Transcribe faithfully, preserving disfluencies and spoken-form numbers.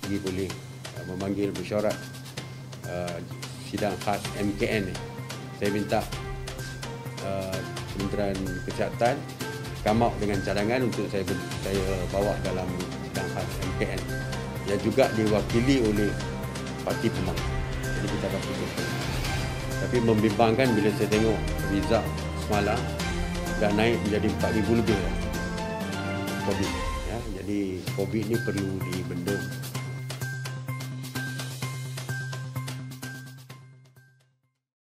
Segi boleh uh, memanggil mesyuarat uh, sidang khas M K N ni. Saya minta uh, Kementerian Kesihatan come out dengan cadangan untuk saya saya bawa dalam sidang khas M K N yang juga diwakili oleh parti Pemang. Jadi kita dapat itu. Tapi membimbangkan bila saya tengok result semalam dah naik menjadi empat ribu lebih lah COVID. Ya, jadi COVID ni perlu dibendung.